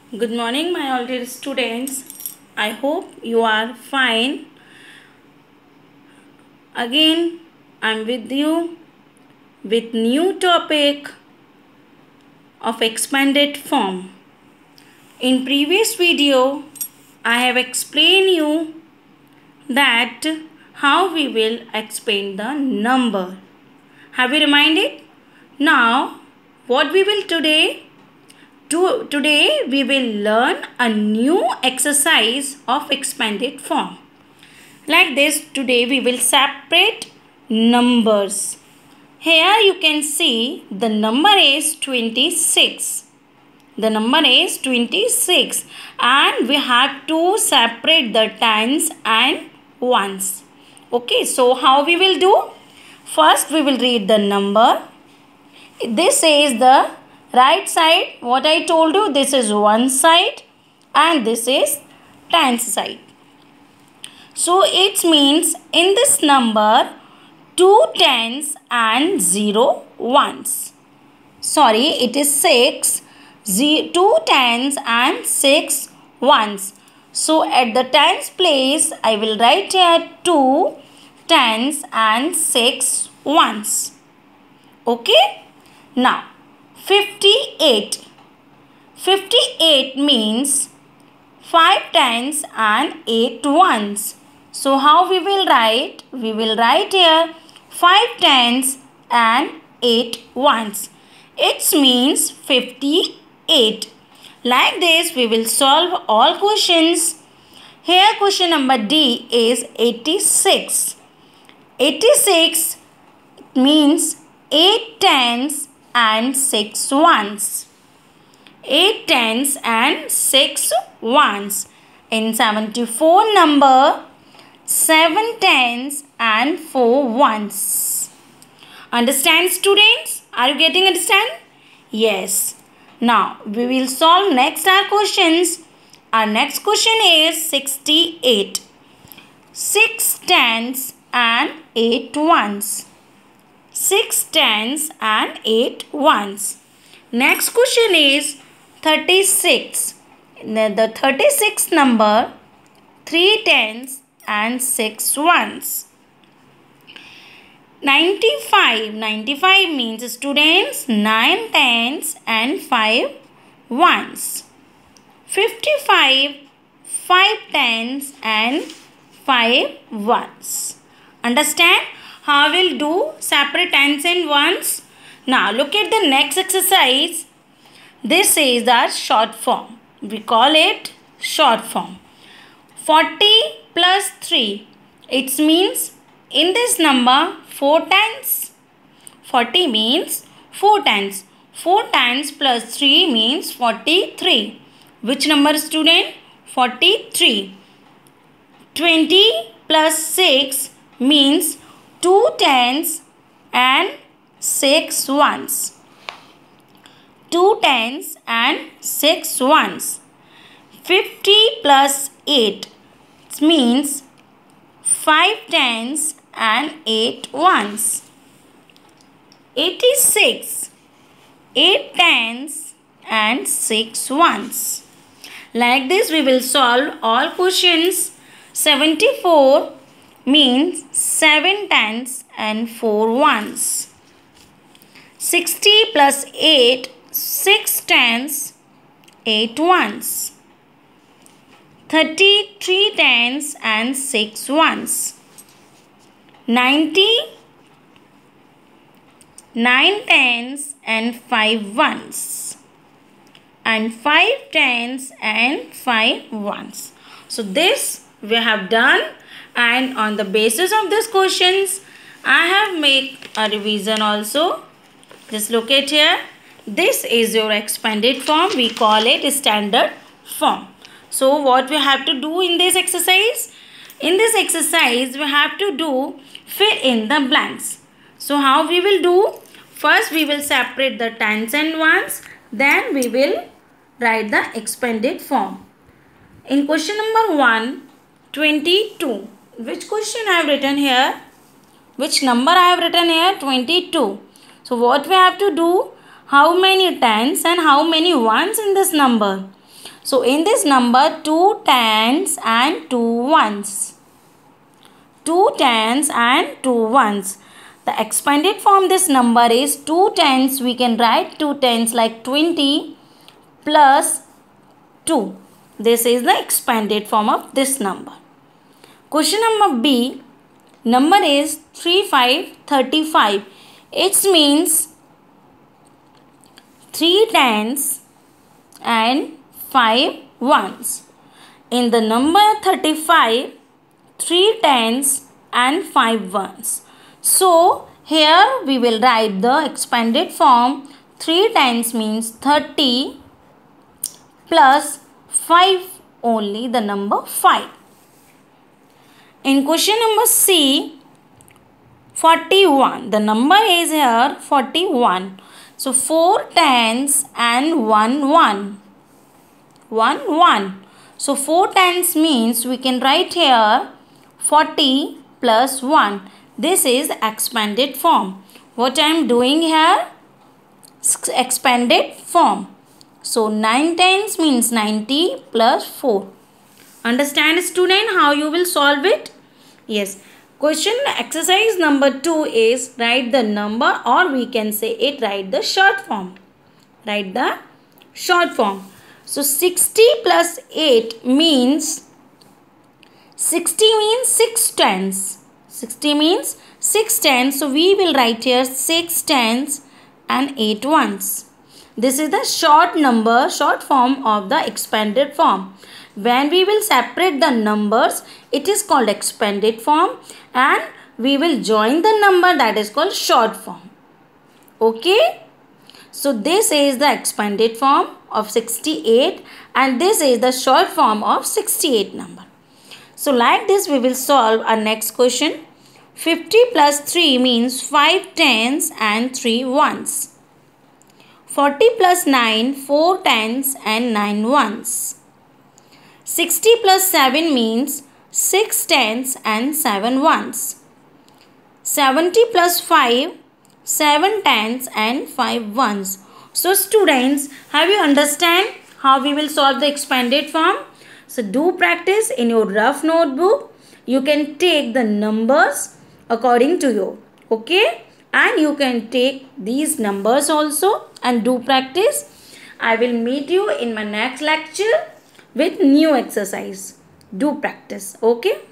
Good morning, my all dear students. I hope you are fine. Again, I'm with you with new topic of expanded form. In previous video, I have explained you that how we will expand the number. Have you reminded? Now, what we will today? Today we will learn a new exercise of expanded form. Like this, today we will separate numbers. Here you can see the number is 26. The number is 26 and we have to separate the tens and ones. Okay, so how we will do? First we will read the number. This is the right side. What I told you, this is one side and this is tens side. So it means in this number 2 tens and 0 ones. Sorry, it is 6. 2 tens and 6 ones. So at the tens place, I will write here 2 tens and 6 ones. Okay? Now, 58. 58 means 5 tens and 8 ones. So how we will write? We will write here 5 tens and 8 ones. It means 58. Like this we will solve all questions. Here question number D is 86. 86 means 8 tens and 6 ones. 8 tens and 6 ones. In 74 number 7 tens and 4 ones. Understand, students? Are you getting understand? Yes. Now we will solve next our questions. Our next question is 68. 6 tens and 8 ones. 6 tens and 8 ones. Next question is 36. The 36th number 3 tens and 6 ones. 95. 95 means, students, 9 tens and 5 ones. 55. 5 tens and 5 ones. Understand how we'll do separate tens and ones? Now look at the next exercise. This is the short form. We call it short form. 40 plus 3. It means in this number 4 tens. 40 means 4 tens. 4 tens plus 3 means 43. Which number, student? 43. 20 plus 6 means 2 tens and 6 ones. 2 tens and 6 ones. 50 plus 8 means 5 tens and 8 ones. 86. 8 tens and 6 ones. Like this we will solve all questions. 74 means 7 tens and 4 ones. 60 plus 8, 6 tens, 8 ones. 33 tens and 6 ones. 90, 9 tens and 5 ones. And 5 tens and 5 ones. So this we have done, and on the basis of these questions I have made a revision also. Just look at here. This is your expanded form. We call it standard form. So what we have to do in this exercise? In this exercise we have to do fill in the blanks. So how we will do? First we will separate the tens and ones. Then we will write the expanded form. In question number 1, 22. Which question I have written here? Which number I have written here? 22. So what we have to do? How many tens and how many ones in this number? So in this number, 2 tens and 2 ones. 2 tens and 2 ones. The expanded form this number is 2 tens. We can write 2 tens like 20 plus 2. This is the expanded form of this number. Question number B. Number is 3535. It means 3 tens and 5 ones. In the number 35, 3 tens and 5 ones. So here we will write the expanded form. 3 tens means 30 plus 5 only, the number 5. In question number C, 41. The number is here 41. So 4 tens and 1 1. 1 1. So 4 tens means we can write here 40 plus 1. This is expanded form. What I am doing here? Expanded form. So 9 tens means 90 plus 4. Understand, student, how you will solve it? Yes. Question exercise number 2 is write the number, or we can say it write the short form. Write the short form. So 60 plus 8 means 60 means 6 tens. 60 means 6 tens. So we will write here 6 tens and 8 ones. This is the short form of the expanded form. When we will separate the numbers, it is called expanded form, and we will join the number, that is called short form. Okay. So this is the expanded form of 68, and this is the short form of 68 number. So like this we will solve our next question. 50 plus 3 means 5 tens and 3 ones. 40 plus 9, 4 tens and 9 ones. 60 plus 7 means 6 tens and 7 ones. 70 plus 5, 7 tens and 5 ones. So students, have you understand how we will solve the expanded form? So do practice in your rough notebook. You can take the numbers according to you. Okay? And you can take these numbers also and do practice. I will meet you in my next lecture with new exercise. Do practice. Okay?